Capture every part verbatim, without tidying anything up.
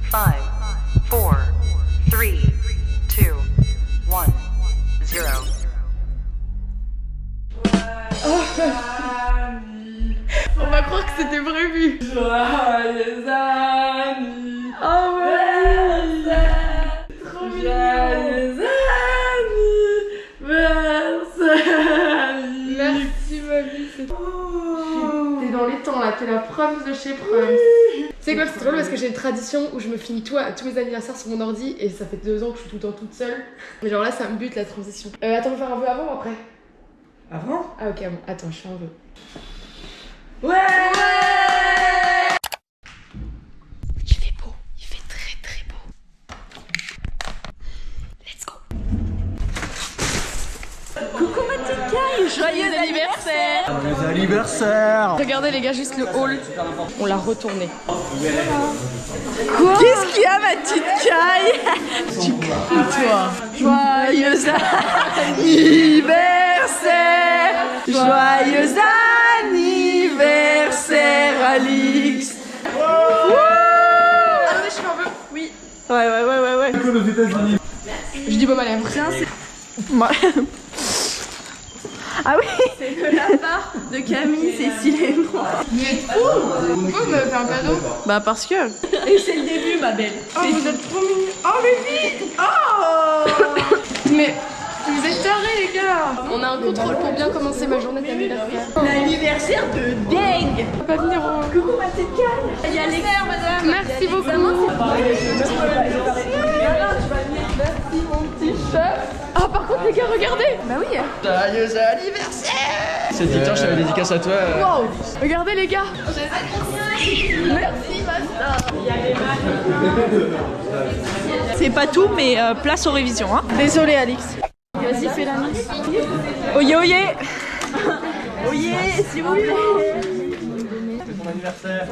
five, four, three, two, one, zero. On va croire que c'était prévu. Joyeux anniversaire. Oh ouais. Trop Joyeux anniversaire. Merci ma vie. Oh. T'es dans les temps là, t'es la proms de chez proms. C'est quoi, c'est drôle parce que j'ai une tradition où je me finis tout à, tous mes anniversaires sur mon ordi et ça fait deux ans que je suis tout le temps toute seule. Mais genre là ça me bute la transition. Euh, attends, on va faire un vœu avant ou après? Avant? Ah ok, bon, attends, je fais un vœu. Ouais, ouais. Il fait beau, il fait très très beau. Let's go. Coucou ma petite Caille, joyeux anniversaire. Joyeux anniversaire. Regardez les gars, juste le hall, on l'a retourné. Quoi? Qu'est-ce qu'il y a ma petite Caille? Tu cries toi. Joyeux anniversaire. Joyeux anniversaire Alix. Attendez, je fais un vœu. Oui. Ouais ouais ouais ouais ouais. Comme aux États-Unis. Je dis baume à lèvres. Tiens, c'est... Moi... Ah oui. C'est de la part de Camille, Cécile et moi. Vous êtes fous. Pourquoi vous m'avez fait un cadeau? Bah parce que... Et c'est le début ma belle. Oh vous êtes trop mignons. Oh mais vite. Oh. Mais vous êtes tarés les gars. On a un contrôle pour bien commencer ma journée d'anniversaire. L'anniversaire de dingue. On va pas venir au... Coucou ma petite Caille. Il y a l'expert madame. Merci beaucoup. Merci mon petit chat. Ah par contre les gars regardez. Bah oui. Joyeux anniversaire. C'est dit, tiens, je t'avais dédicace à toi. euh. Wow. Regardez les gars. Merci Basta. C'est pas tout mais euh, place aux révisions hein. Désolée Alix. Vas-y fais la mise. Oyez oyez. Oyez s'il vous plaît. C'est ton anniversaire.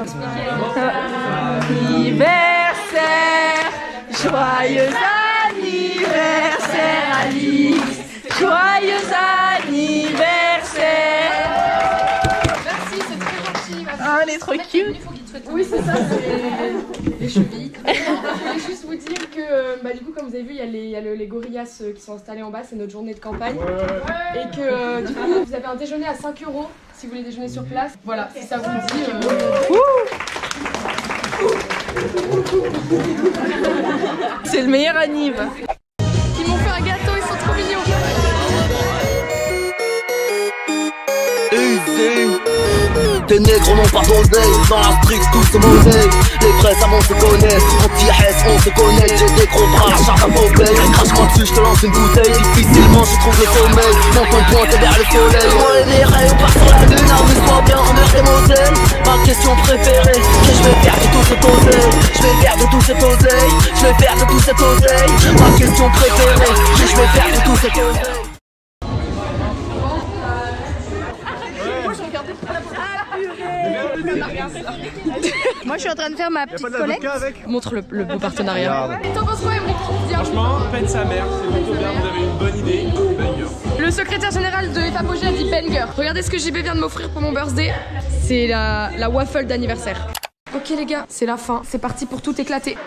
Anniversaire. Joyeux anniversaire Alix. Joyeux anniversaire. Merci, c'est très gentil. Ah, elle est trop cute. Oui, c'est ça, c'est les chevilles. Je voulais juste vous dire que, euh, bah, du coup, comme vous avez vu, il y a les, il y a le- les gorillas euh, qui sont installés en bas, c'est notre journée de campagne. Et que, euh, du coup, vous avez un déjeuner à cinq euros si vous voulez déjeuner sur place. Voilà, si ça vous dit. Euh... C'est le meilleur anniv. Ils m'ont fait un gâteau, ils sont trop mignons. Easy. Des nègres n'ont pas d'oseille. Dans la street tout se monnaie. Les vrais amants se connaissent. Anti-S on se connaît. J'ai des gros bras, chaque à Popeye. Crache-moi dessus, je te lance une bouteille. Difficilement je trouve le sommeil. Mon ton point t'es vers le soleil. Moi et mes rêves on part sur la lune. Amuse-toi bien en heure des Moselle. Ma question préférée. Qu'est-ce que je vais faire de tout cet oseille? Je vais faire de tout cet oseille. Je vais faire de tout cet oseille. Ma question préférée. Qu'est-ce que je vais faire de tout cet oseille? Moi je suis en train de faire ma petite collecte. Montre le, le beau partenariat. T'en penses quoi, Emric? Franchement, peine sa mère, c'est plutôt bien, vous avez une bonne idée. Banger. Le secrétaire général de F-Apogée a dit banger. Regardez ce que J B vient de m'offrir pour mon birthday. C'est la, la waffle d'anniversaire. Ok les gars, c'est la fin. C'est parti pour tout éclater.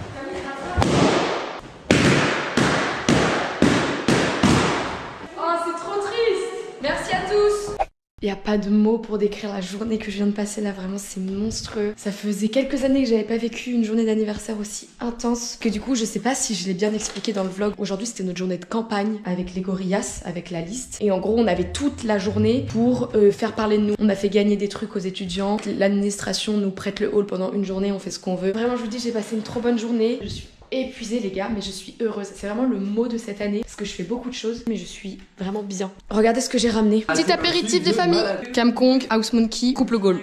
Oh, c'est trop triste. Merci à tous. Il n'y a pas de mots pour décrire la journée que je viens de passer là, vraiment c'est monstrueux. Ça faisait quelques années que j'avais pas vécu une journée d'anniversaire aussi intense que du coup je sais pas si je l'ai bien expliqué dans le vlog. Aujourd'hui c'était notre journée de campagne avec les gorillas, avec la liste. Et en gros on avait toute la journée pour euh, faire parler de nous. On a fait gagner des trucs aux étudiants. L'administration nous prête le hall pendant une journée, on fait ce qu'on veut. Vraiment je vous dis j'ai passé une trop bonne journée. Je suis épuisée les gars, mais je suis heureuse. C'est vraiment le mot de cette année parce que je fais beaucoup de choses, mais je suis vraiment bien. Regardez ce que j'ai ramené. Petit apéritif des familles. Camkong, House Monkey, couple Gaulle.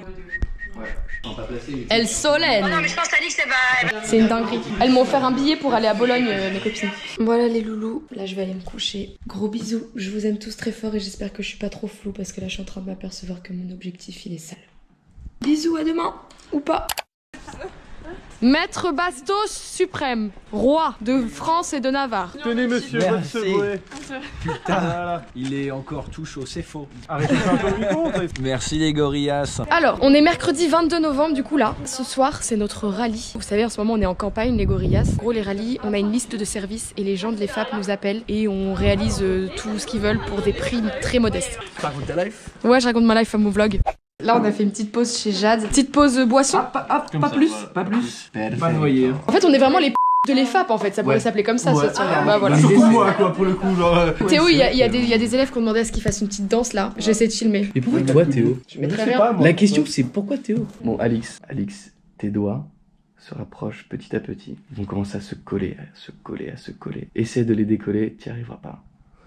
Elle Solène. Oh non, mais je pense qu'Alix, elle va. C'est une dinguerie. Elles m'ont offert un billet pour aller à Bologne, euh, mes copines. Voilà les loulous. Là, je vais aller me coucher. Gros bisous. Je vous aime tous très fort et j'espère que je suis pas trop floue parce que là, je suis en train de m'apercevoir que mon objectif, il est sale. Bisous, à demain. Ou pas. Maître Bastos suprême, roi de France et de Navarre. Tenez monsieur, votre secoué. Putain, voilà. Il est encore tout chaud, c'est faux. Arrêtez de faire un peu le micro. Merci les gorillas. Alors, on est mercredi vingt-deux novembre du coup là. Ce soir, c'est notre rallye. Vous savez, en ce moment, on est en campagne, les gorillas. En gros, les rallyes, on a une liste de services et les gens de l'E F A P nous appellent et on réalise euh, tout ce qu'ils veulent pour des prix très modestes. Tu racontes ta life? Ouais, je raconte ma life à mon vlog. Là, on a fait une petite pause chez Jade. Petite pause boisson. Ah, pas, ah, pas plus, pas plus. Pas noyé. En fait, on est vraiment les p de l'E F A P en fait. Ça pourrait Ouais. s'appeler comme ça. Ouais. Ça, ah, bah, voilà. Surtout moi quoi pour le coup genre. euh, Théo, il y, a- il y, a des- il y a des élèves qui ont demandé à ce qu'il fasse une petite danse là. J'essaie de filmer. Et pourquoi toi, Théo? Mais très sais bien. pas, moi. La question, c'est pourquoi Théo? Bon, Alix, Alix, tes doigts se rapprochent petit à petit. Ils vont commencer à se coller, à se coller, à se coller. Essaie de les décoller, t'y arriveras pas.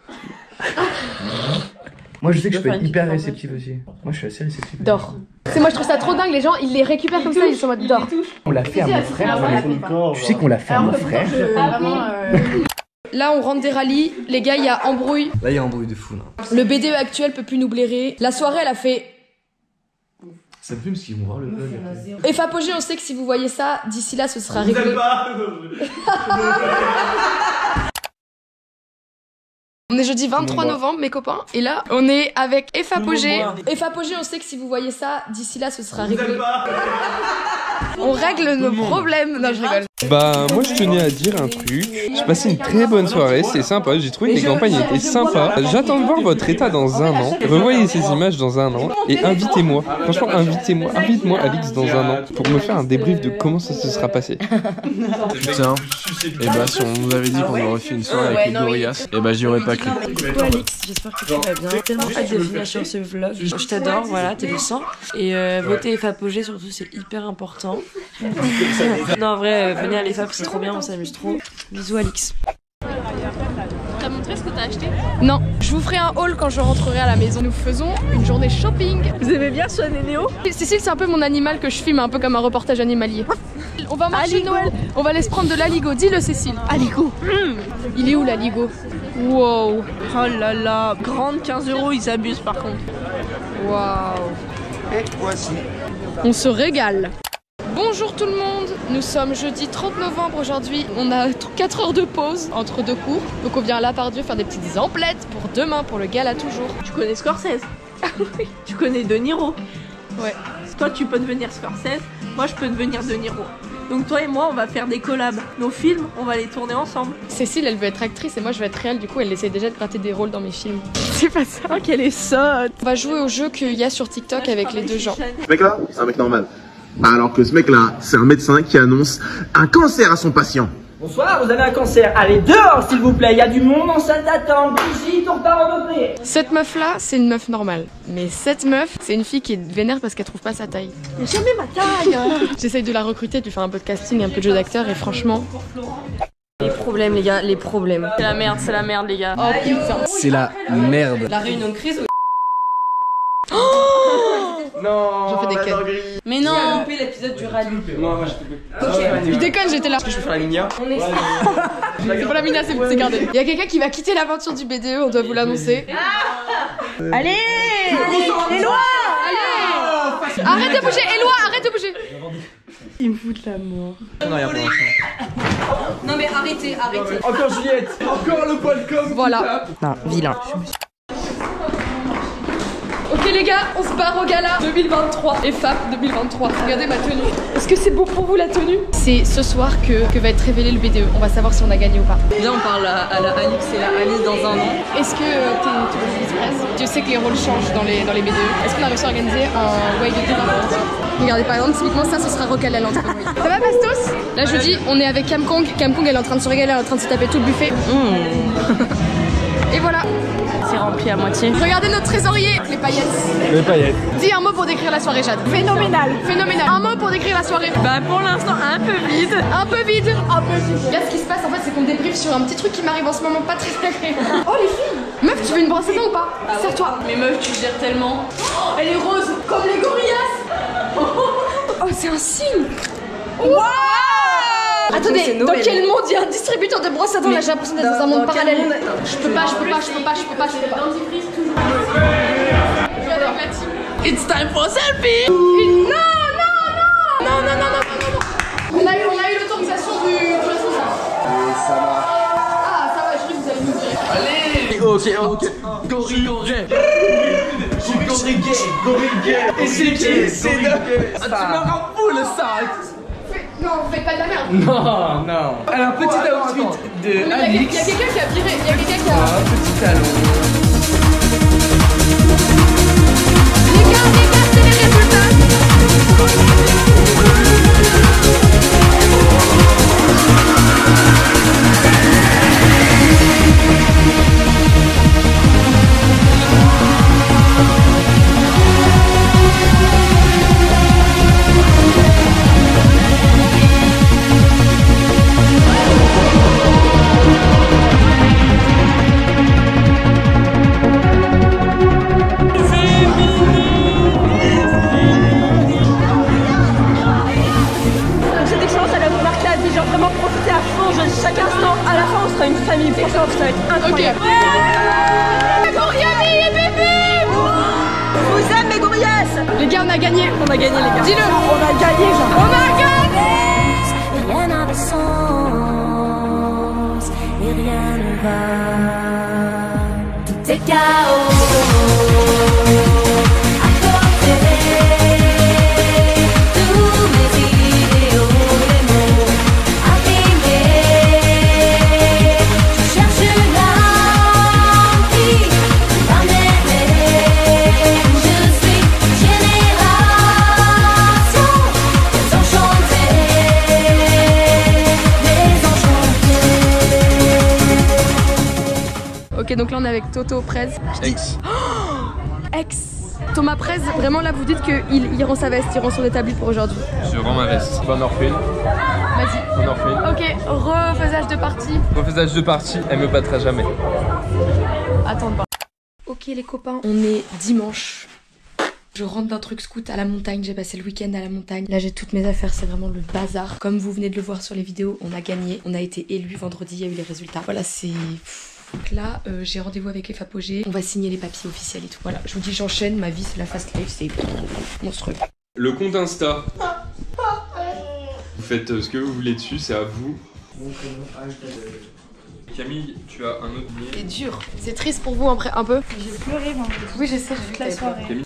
Moi, je sais que je peux être hyper réceptif aussi. Moi, je suis assez réceptif. Dors. C'est moi, je trouve ça trop dingue. Les gens, ils les récupèrent comme ça, ils sont en mode dors. On l'a fait à mon frère. Tu sais qu'on l'a fait à mon frère. Là, on rentre des rallyes. Les gars, il y a embrouille. Là, il y a un bruit de fou là. Le B D E actuel peut plus nous blairer. La soirée, elle a fait. Ça me fume parce qu'ils vont voir le vlog. F Apogée, on sait que si vous voyez ça, d'ici là, ce sera réglé. On est jeudi vingt-trois novembre, mes copains. Et là, on est avec F Apogée. F Apogée, on sait que si vous voyez ça, d'ici là, ce sera réglé. On règle nos problèmes. Non, je rigole. Bah moi je tenais à dire un truc, j'ai passé une très bonne soirée, c'était sympa, j'ai trouvé que les campagnes étaient sympas. J'attends de voir votre état dans un an, revoyez ces images dans un an et invitez-moi, franchement invitez-moi, invite-moi Alix dans un an pour me faire un débrief de comment ça se sera passé. Putain. Et bah si on nous avait dit qu'on aurait fait une soirée avec les gorillas, et bah j'y aurais pas cru. Coucou Alix, j'espère que tu vas bien. Tellement hâte de finir sur ce vlog. Je t'adore, voilà, t'es le sang. Et euh, voter F Apogée surtout, c'est hyper important. Non, en vrai, euh, venir à l'E F A P, c'est trop bien, on s'amuse trop. Bisous Alix. T'as montré ce que t'as acheté? Non, je vous ferai un haul quand je rentrerai à la maison. Nous faisons une journée shopping. Vous aimez bien Swan et Néo? Cécile, c'est un peu mon animal que je filme, un peu comme un reportage animalier. On va marcher Noël, on va aller se prendre de l'aligo. Dis-le Cécile. Aligo. Il est où l'aligo? Wow. Oh là là, grande quinze euros, ils abusent par contre. Waouh. Et voici. On se régale. Bonjour tout le monde, nous sommes jeudi trente novembre aujourd'hui. On a quatre heures de pause entre deux cours. Donc on vient là par Dieu faire des petites emplettes pour demain, pour le gala toujours. Tu connais Scorsese? Tu connais De Niro? Ouais. Toi, tu peux devenir Scorsese, moi, je peux devenir De Niro. Donc toi et moi, on va faire des collabs. Nos films, on va les tourner ensemble. Cécile, elle veut être actrice et moi je veux être réelle. Du coup, elle essaie déjà de gratter des rôles dans mes films. C'est pas ça. Oh, qu'elle est sotte. On va jouer au jeu qu'il y a sur TikTok avec les deux gens. Ce mec-là, c'est un mec normal. Alors que ce mec-là, c'est un médecin qui annonce un cancer à son patient. Bonsoir, vous avez un cancer. Allez, dehors, s'il vous plaît. Il y a du monde en salle d'attente. Brigitte, on part en ouvrier. Cette meuf-là, c'est une meuf normale. Mais cette meuf, c'est une fille qui est vénère parce qu'elle trouve pas sa taille. Mais jamais ma taille. J'essaye de la recruter, de lui faire un peu de casting, un peu de jeu d'acteur et franchement... Les problèmes, les gars, les problèmes. C'est la merde, c'est la merde les gars. Oh putain. C'est la merde. La réunion de crise. Non. J'en fais des quêtes. Mais non, on a loupé l'épisode du rallye. Non, moi je te Je déconne, j'étais là. Je peux faire la minia. On est C'est pas la mina, c'est c'est gardé. Il y a quelqu'un qui va quitter l'aventure du B D E, on doit vous l'annoncer. Allez, les lois. Arrête de bouger, Éloi, arrête de bouger. Ils me foutent la mort. Non, rien pour l'instant. Non mais arrêtez, arrêtez. Encore Juliette. Encore le poil com. Voilà. Non, vilain. Ok les gars, on se barre au gala deux mille vingt-trois. Et F A P deux mille vingt-trois. Regardez ma tenue. Est-ce que c'est beau pour vous la tenue? C'est ce soir que, que va être révélé le B D E. On va savoir si on a gagné ou pas. Là, on parle à, à la Alix et la Alice dans un an. Est-ce que euh, t'es t'es express? Je sais que les rôles changent dans les, dans les B D E. Est-ce qu'on a réussi à organiser un way de démarrage? Regardez par exemple, typiquement ça, ce sera recalé à l'entrée. Ça va Bastos? Là je vous dis, on est avec Cam Kong. Cam Kong elle est en train de se régaler, elle est en train de se taper tout le buffet. Et voilà. C'est rempli à moitié. Regardez notre trésorier, les paillettes. Les paillettes. Dis un mot pour décrire la soirée, Jade. Phénoménal. Phénoménal. Un mot pour décrire la soirée. Bah pour l'instant un peu vide. Un peu vide. Un peu vide. Là ce qui se passe en fait c'est qu'on débriefe sur un petit truc qui m'arrive en ce moment pas très agréable. Oh les filles. Meuf tu veux une brosse à dents ou pas? Serre-toi. Mais meuf, tu gères tellement. Oh, elle est rose comme les gorillas. Oh c'est un signe. Waouh. Attendez, dans quel monde il y a un distributeur de brosses à dents? Là j'ai l'impression d'être dans un monde parallèle. Je peux pas, je peux pas, je peux pas, je peux pas, je peux pas. It's time for selfie. Non, non, non. Non, non, non, non, non, non. On a eu Ok, ok. Gorille, gorille. Gorille gay, gorille gay. Et c'est qui? C'est de. Ah, tu me rends fou le sac. Non, faites pas de la merde. Non, non. Alors, petit outfit de Il y a Alix. quelqu'un qui a viré, il y a quelqu'un qui a. Ah, petit talon. Les gars, les gars, c'est les résultats. Cette expérience, elle va vous marquer la vie. Genre vraiment profiter à fond de chaque instant. À la fin, on sera une famille. Franchement, ça va être incroyable. Ok. Goriami et bébé. Vous aime mes gorillas. Les gars, on a gagné. On a gagné, les gars. Dis-le. On a gagné, genre. On a gagné. Rien n'a de sens et rien ne va. Tout est chaos. À côté, tous mes idéaux, les mots abîmés. Je cherche l'âme qui va m'aimer. Je suis génération désenchantée. Ok, donc là on est avec Toto Prez. Ex. Ex. Thomas Prez, vraiment là vous dites qu'il il rend sa veste, il rend son établi pour aujourd'hui. Je rends ma veste. Bonne orpheline. Vas-y. Bonne orpheline. Ok, refaisage de partie. Refaisage de partie, elle me battra jamais. Attends pas. Ok les copains, on est dimanche. Je rentre d'un truc scout à la montagne, j'ai passé le week-end à la montagne. Là j'ai toutes mes affaires, c'est vraiment le bazar. Comme vous venez de le voir sur les vidéos, on a gagné. On a été élus vendredi, il y a eu les résultats. Voilà, c'est... Donc là, euh, j'ai rendez-vous avec les Fapogés. On va signer les papiers officiels et tout. Voilà, je vous dis, j'enchaîne. Ma vie, c'est la fast life, c'est monstrueux. Le compte Insta. Vous faites euh, ce que vous voulez dessus, c'est à vous. Camille, tu as un autre billet. C'est dur. C'est triste pour vous après, un peu. J'ai pleuré vendredi. Oui, je sais, j'ai vu toute la soirée. Camille.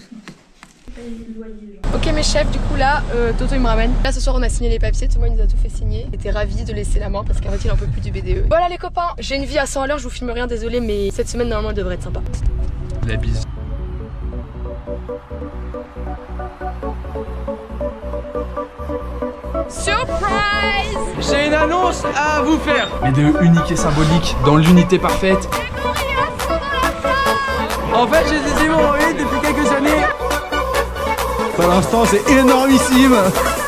Ok mes chefs, du coup là, euh, Toto il me ramène. Là ce soir on a signé les papiers, tout le monde nous a tout fait signer. J'étais ravie de laisser la main parce qu'en fait il en peut plus du B D E. Voilà les copains, j'ai une vie à cent à l'heure, je vous filme rien, désolé, mais cette semaine normalement elle devrait être sympa. La bise. Surprise! J'ai une annonce à vous faire. Mais de unique et symbolique dans l'unité parfaite. En fait, j'ai des hémorroïdes depuis quelques années. Pour l'instant, c'est énormissime.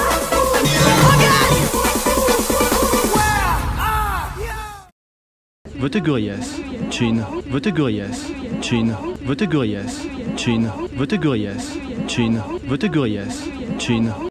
Votez Gorillaz, Chin. Votez Gorillaz, Chin. Votez Gorillaz, Chin. Votez Gorillaz, Chin. Votez Gorillaz, Chin.